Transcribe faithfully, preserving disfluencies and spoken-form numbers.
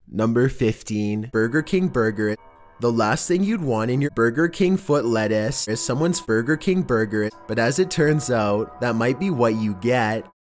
Number fifteen. Burger King burger. The last thing you'd want in your Burger King foot lettuce is someone's Burger King burger, but as it turns out, that might be what you get.